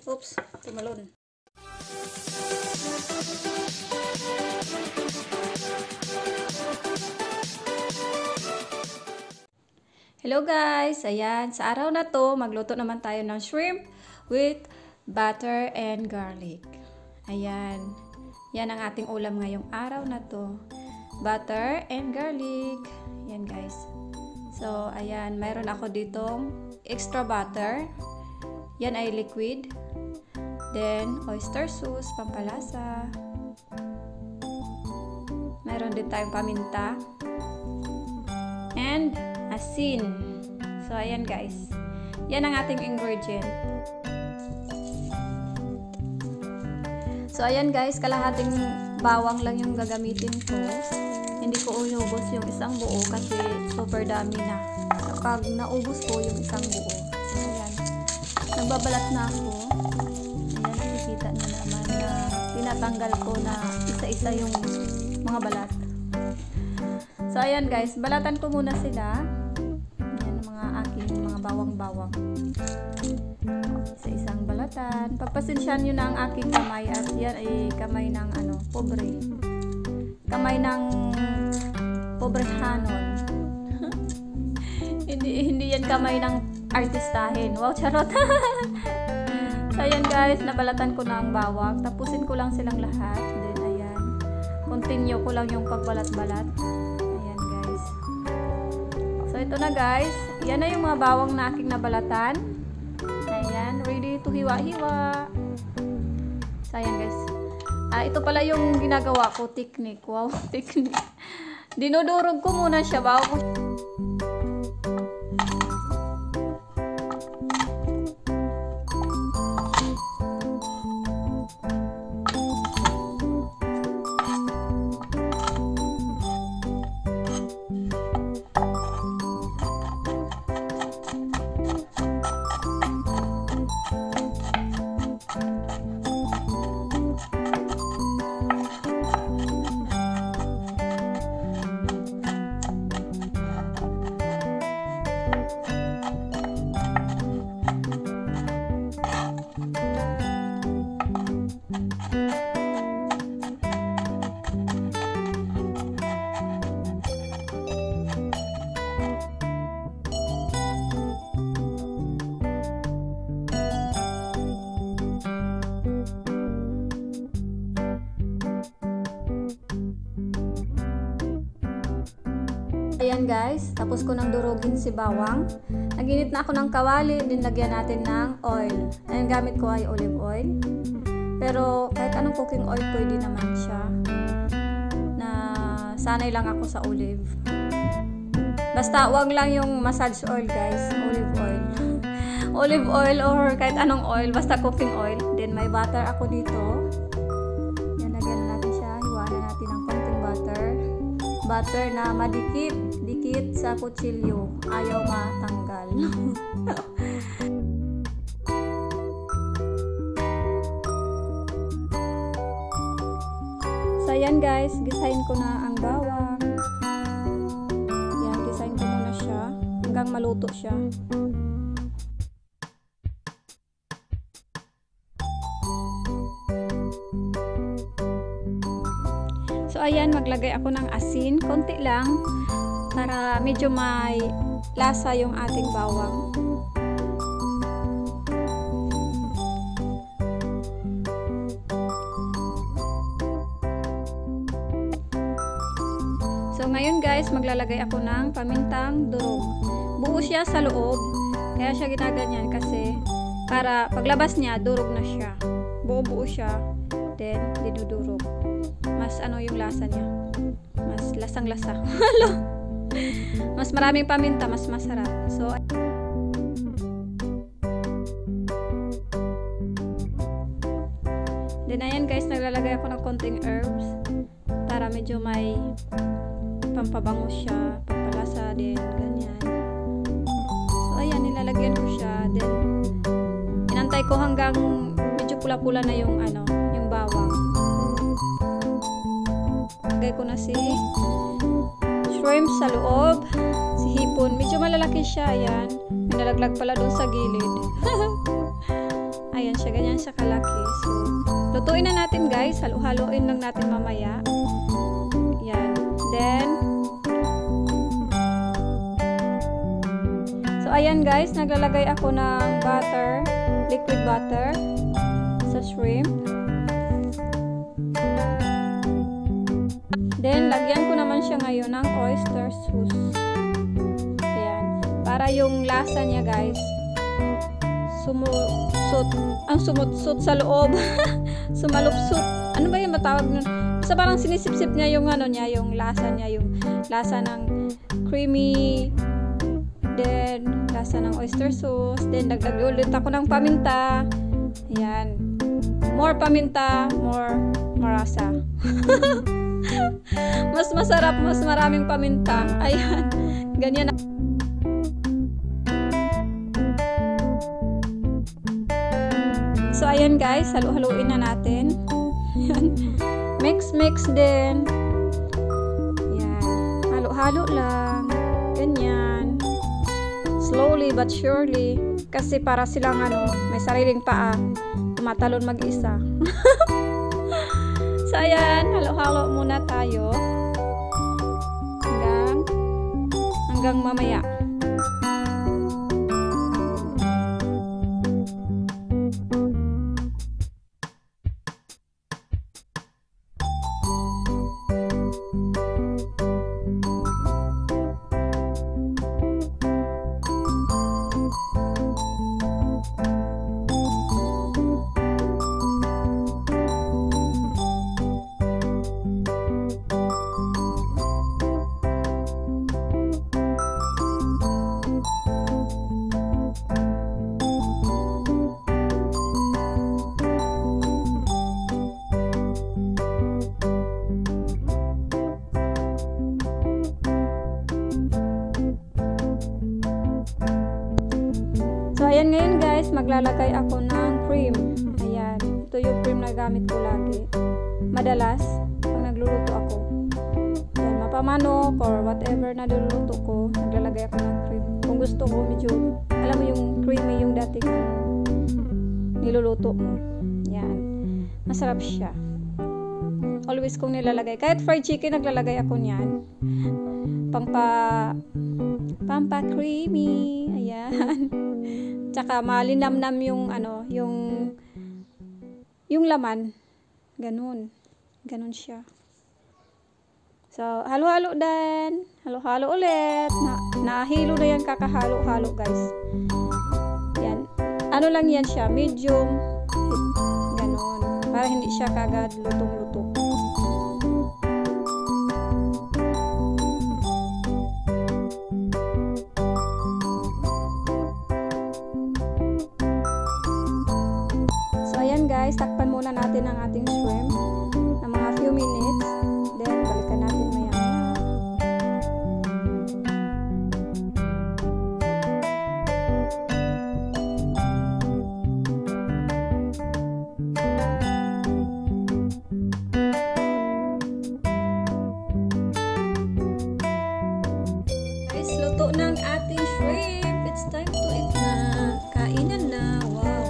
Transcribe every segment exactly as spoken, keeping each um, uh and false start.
Oops, tumalon. Hello guys! Ayan, sa araw na to, magluto naman tayo ng shrimp with butter and garlic. Ayan, yan ang ating ulam ngayong araw na to. Butter and garlic. Ayan guys. So, ayan, mayroon ako ditong extra butter. Yan ay liquid. Then, oyster sauce, pampalasa. Mayroon din tayong paminta. And asin. So, ayan guys. Yan ang ating ingredient. So, ayan guys, kalahating bawang lang yung gagamitin ko. Hindi ko inubos yung isang buo kasi super dami na. Kapag naubos ko yung isang buo. Ayan. Nagbabalat na ako. Ayan, nakikita nyo naman na tinatanggal ko na isa-isa yung mga balat. So, ayan guys, balatan ko muna sila. Ayan, mga aking mga bawang-bawang. Sa isang balatan. Pagpasensyahan nyo na ang aking kamay at yan ay kamay ng ano, pobre. Kamay ng pobrehanon. hindi, hindi yan kamay ng artistahin. Wow, charot! So, ayan guys, nabalatan ko na ang bawang. Tapusin ko lang silang lahat. Then, ayan. Continue ko lang yung pagbalat-balat. Ayan guys. So, ito na guys. Yan na yung mga bawang na aking nabalatan. Ayan. Ready to hiwa-hiwa. So, ayan guys. Ah, ito pala yung ginagawa ko. Technique. Wow, technique. Dinudurog ko muna siya bago. Ayan guys, tapos ko nang durugin si bawang. Naginit na ako ng kawali, din lagyan natin ng oil. Ayan, gamit ko ay olive oil. Pero kahit anong cooking oil pwede naman siya. Na sanay lang ako sa olive. Basta wag lang yung massage oil guys, olive oil. Olive oil or kahit anong oil, basta cooking oil. Then may butter ako dito. Yan, lagyan natin siya. Hiwaan na natin ng konting butter. Butter na madikit, dikit sa kutsilyo. Ayaw matanggal. So, ayan guys, gisahin ko na ang bawang. Yan, gisahin ko muna siya hanggang maluto siya. So, ayan, maglagay ako ng asin. Konti lang para medyo may lasa yung ating bawang. So, ngayon guys, maglalagay ako ng pamintang durog. Buo siya sa loob. Kaya siya ginaganyan kasi para paglabas niya, durog na siya. Buo-buo siya. Then, dinudurog. Mas ano yung lasa niya. Mas lasang-lasa. Mas maraming paminta, mas masarap. So, then ayan guys, naglalagay ako ng konting herbs para medyo may pampabango siya, pampalasa din, ganyan. So, ayan, nilalagyan ko siya. Then, inantay ko hanggang medyo pula-pula na yung ano, yung bawang. Lagay ko na si shrimp sa loob, si hipon. Medyo malalaki siya, ayan. May nalaglag pala doon sa gilid. Ayan siya, ganyan siya kalaki. So, lutuin na natin guys. Halo-haloin lang natin mamaya. Yan. Then, so ayan guys, naglalagay ako ng butter, liquid butter sa shrimp. Then, lagyan ko naman siya ngayon ng oyster sauce. Ayan. Para yung lasa niya guys, sumusot, ang sumutsot sa loob. Sumalupsot. Ano ba yung matawag nun? Basta parang sinisip-sip niya yung ano niya, yung lasa niya, yung lasa ng creamy, then lasa ng oyster sauce, then dagdag ulit ako ng paminta. Ayan. More paminta, more marasa. Mas masarap, mas maraming paminta. Ayan. Ganyan. So, ayan guys. Halo-haloin na natin. Ayan. Mix, mix din. Ayan. Halo-halo lang. Ganyan. Slowly but surely. Kasi para silang ano, may sariling paa. Tumatalon mag-isa. So, ayan, halo-halo muna tayo hanggang hanggang mamaya. Ayan ngayon guys, maglalagay ako ng cream. Ayan, ito yung cream na gamit ko lagi. Madalas, pag nagluluto ako. Ayan, mapamanok or whatever na niluluto ko, naglalagay ako ng cream. Kung gusto ko, medyo, alam mo yung creamy yung dating niluluto mo. Ayan, masarap siya. Always kong nilalagay. Kahit fried chicken, naglalagay ako niyan. Pampa, pampa creamy. Ayan. Tsaka malinamnam yung ano, yung yung laman. Ganun. Ganun siya. So, halo-halo din. Halo-halo ulit. Na, nahilo na yan, kakahalo-halo guys. Yan. Ano lang yan siya, medium. Ganun. Para hindi siya kagad lutong-luto. Guys, takpan muna natin ang ating shrimp ng mga few minutes, then balikan natin maya maya. Guys, luto ng ating shrimp. It's time to eat na. Kainan na. Wow.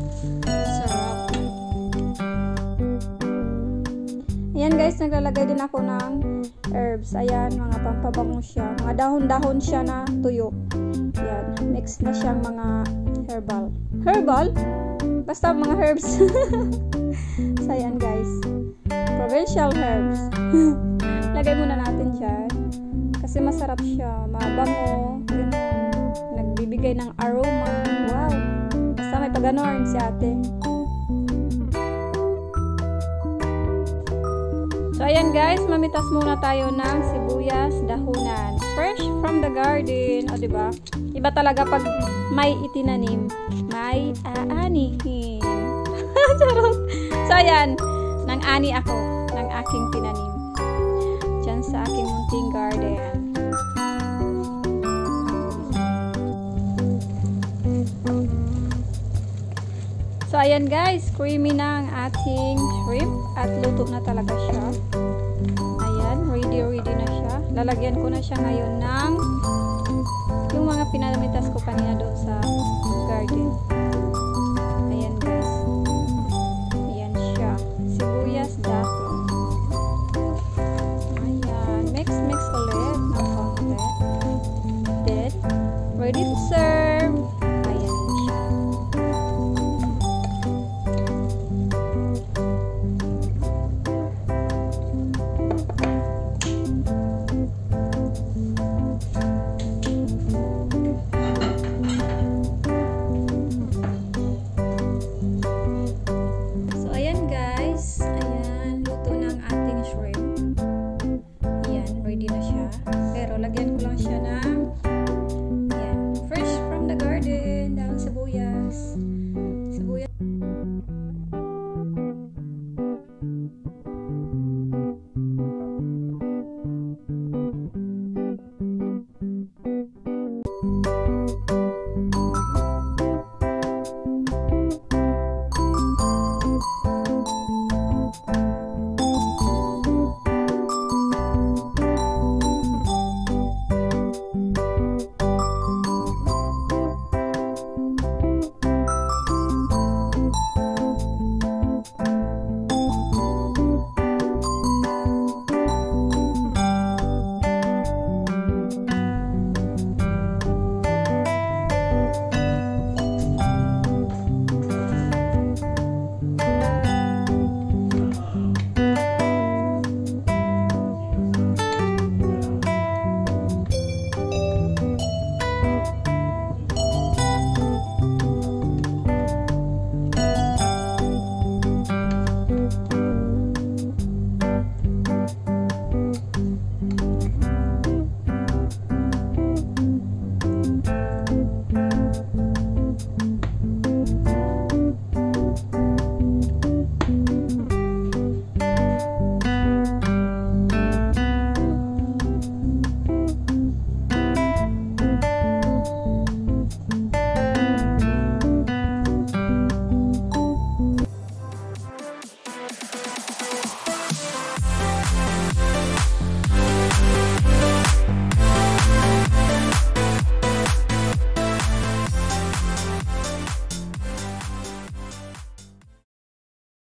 Ayan guys, naglalagay din ako ng herbs. Ayan, mga pampabango siya. Mga dahon-dahon siya na tuyo. Ayan, mix na siyang mga herbal. Herbal? Basta mga herbs. So, ayan guys. Provincial herbs. Lagay muna natin dyan. Kasi masarap siya. Mabango. Ganun. Nagbibigay ng aroma. Wow. Basta may pag-ganorn si ate. So, ayan guys, mamitas muna tayo ng sibuyas dahunan. Fresh from the garden. O, diba? Iba talaga pag may itinanim. May aanihin. Charot. So, ayan. Nang-ani ako ng aking tinanim. Diyan sa aking munting garden. So, ayan guys, creamy na ang ating shrimp at luto na talaga siya. Ayan, ready, ready na siya. Lalagyan ko na siya ngayon ng yung mga pinamitas ko kanina doon sa garden.